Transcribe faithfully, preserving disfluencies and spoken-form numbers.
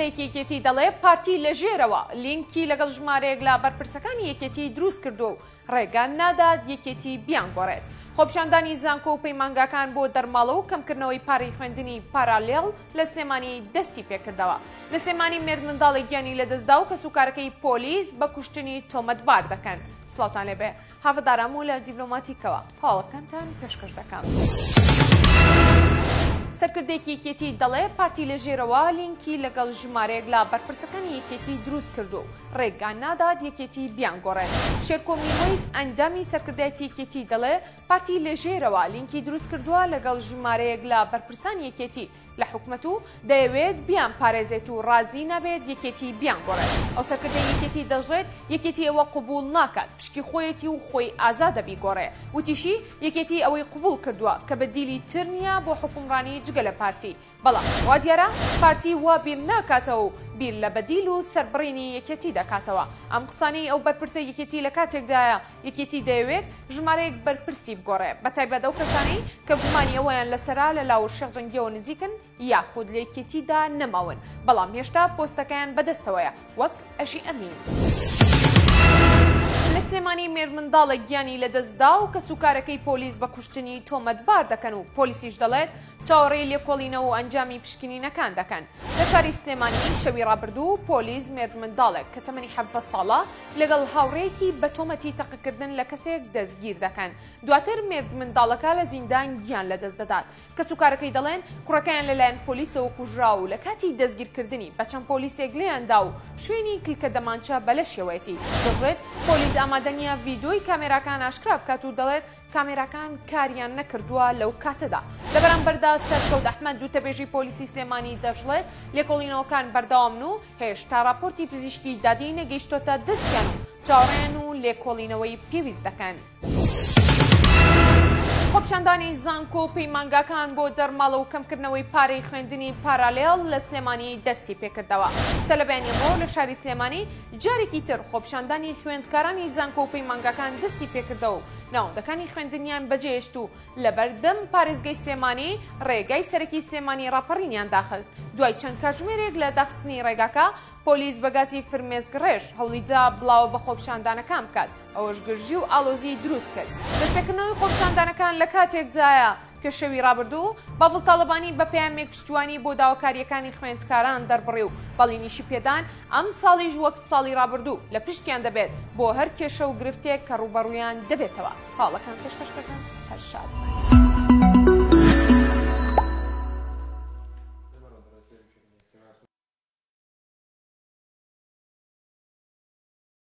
سەرکردەیەکی یەکێتی دەڵێ پارتی لە ژێرەوە لینکی لەگەڵ ژمارەیەک لە بەرپرسەکانی یەکێتی دروست کردو و ڕێگان نادات یەکێتی بیانگۆڕێت. خۆپیشاندانی زانکۆ و پەیمانگاکان بۆ دەرماڵە و کەمکردنەوەی پارەی خوێندنی پارالێڵ لە سلێمانی دەستی پێکردەوە. لە سلێمانی مێرد منداڵی گیانی لەدەستدا و کەسوکارەکەی پۆلیس بە کوشتنی تۆمەتبار دەکەن. سڵاوتان لێبێ، هەڤەدارام و لە دیبلۆماتیکەوە هاوڵەکانتان پێشکەش دەکەم. سەرکردێکی یەکێتی دەڵێ پارتی لە ژێرەوە لینکی لەگەڵ ژمارەیەک لە بەرپرسەکانی یەکێتی دروست کردو ڕێگان نادات یەکێتی بیانگۆڕێت. شێرکۆمی وەیس ئەندامی سەرکردایەتی یەکێتی دەڵێ پارتی لە ژێرەوە لینکی دروست کردووە لەگەڵ ژمارەیەک لە بەرپرسانی یەکێتی لە حکومەت و دەیەوێت بیان پارێزێت و ڕازی نەبێت یەکێتی بیانگۆڕێت. ئەو سەرکردەی یەکێتی دەژێت یەکێتی ئەوە قبول ناکات پشکی خۆیەتی و خۆی ئازادە بیگۆڕێ. وتیشی یەکێتی ئەوەی قبول کردووە کە بە دیلی تر نییە بۆ حکومڕانی جگە لە پارتی. بەڵام وا دیارە پارتی وا بیر ناکاتەوە و بیر لە بەدیل و سەربڕینی یەکێتی دەکاتەوە. ئەم قسانەی ئەو بەرپرسە یەکێتی لە کاتێکدایە یەکێتی دەیەوێت ژمارەیەک بەرپرسی بگۆڕێ بەتایبەت ئەو کەسانەی کە گومانی ئەوەیان لەسەرا لە لاوە شێخ جەنگیەوە نزیکن یاخود لە یەکێتیدا نەماون، بەڵام هێشتا پۆستەکەیان بەدەستەوەیە وەک ئەژی ئەمین. لە سلێمانی مێرد منداڵە گیانی لەدەستدا و کەسوکارەکەی پۆلیس بە کوشتنی تۆمەتبار دەکەن و پۆلیسیش دەڵێت چاوەڕێی لێکۆڵینەوە و ئەنجامی پشکنینەکان دەکەن. لە شاری سلێمانی شەوی ڕابردوو پۆلیس مێرد منداڵێک کە تەمەنی حەڤە ساڵە لەگەڵ هاوڕێیەکی بە تۆمەتی تەقیکردن لە کەسێک دەستگیر دەکەن. دواتر مێرد منداڵەکە لە زیندان گیان لەدەست دەدات. کەسوکارەکەی دەڵێن کوڕەکەیان لەلایەن پۆلیسەوە کوژرا و لە کاتی دەستگیرکردنی بە چەند پۆلیسێک لێیاندا و شوێنی کلکە دەمانچە بەلەشێوەیەتی. دەژڵێت پۆلیس ئامادە نیە ڤیدۆی کامێراکان ئاشکرا بکات و دەڵێت کامێراکان کاریان نەکردووە لەو کاتەدا. لە بەرامبەردا سەرکەوت ئەحمەد دووتەبێژی پۆلیسی سلێمانی دەژڵێت لێکۆڵینەوەکان بەردەوامن و هێشتا راپۆرتی پزیشکی دادی نەگەیشتۆتە دەستیان و چاوەڕێن و لێکۆڵینەوەی پێویست دەکەن. خۆپیشاندانی زانکۆ و پەیمانگاکان بۆ دەرماڵە و کەمکردنەوەی پارەی خوێندنی پارالێڵ لە سلێمانی دەستی پێکردەوە. سەلەبیانی ئەمڕۆ لە شاری سلێمانی جارێکی تر خۆپیشاندانی خوێندکارانی زانکۆ و پەیمانگاکان دەستی پێکردەوە و ناوەندەکانی خوێندنیان بەجێهێشت و لەبەردەم پارێزگای سلێمانی ڕێگای سەرەکی سلێمانی ڕاپەڕینیان داخست. دوای چەند کاتژمێرێک لە داخستنی ڕێگاکە پۆلیس بەگازی فرمێسک-ڕێژ هەوڵیدا بڵاوە بە خۆپیشاندانەکان بکات، ئەوەش گرژی و ئاڵۆزی دروست کرد. دەستپێکردنەوەی خۆپیشاندانەکان لە کاتێکدایە کە شەوی ڕابردوو باڤڵ تاڵەبانی بە پەیامێک پشتیوانی بۆ داواکاریەکانی خوێندکاران دەربڕی و بەڵینیشی پێدان ئەم ساڵیش وەک ساڵی ڕابردوو لە پشتیان دەبێت بۆ هەر کێشە و گرفتێک کە ڕوبەڕوویان دەبێتەوە. هاوڵەکان پێشکەش دەکەن هەر شاد.